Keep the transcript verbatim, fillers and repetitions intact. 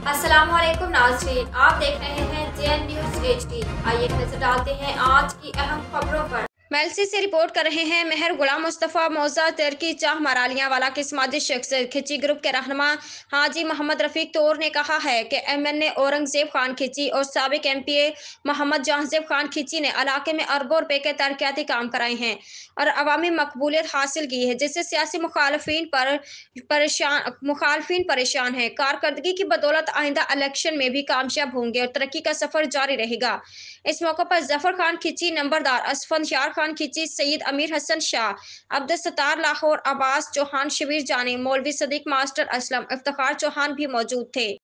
अस्सलामुअलैकुम नाज़रीन, आप देख रहे हैं J N news H D. आइए नजर डालते हैं आज की अहम खबरों पर। मेलसी से रिपोर्ट कर रहे हैं मेहर गुलाम मुस्तफ़ा मौजा तरकी चाह मरालियां वाला के समाजी शख्सियत खिची ग्रुप के रहनुमा हाजी मोहम्मद रफीक तौर ने कहा है कि M N A Aurangzeb Khan Khichi और साबिक M P A Mohammad Jahanzeb Khan Khichi ने इलाके में अरबों रुपए के तरक्याती काम कराए हैं और अवामी मकबूलियत हासिल की है, जिससे सियासी मुखालफिन पर परेशान मुखालफिन परेशान है। कारकर्दगी की बदौलत आइंदा इलेक्शन में भी कामयाब होंगे और तरक्की का सफर जारी रहेगा। इस मौके पर जफर खान खिची, नंबरदार असफंद शार खान खिची, सईद अमीर हसन शाह, अब्दुल सत्तार लाहौर, अब्बास चौहान, शबीर जानी, मौलवी सदीक मास्टर असलम, इफ्तिखार चौहान भी मौजूद थे।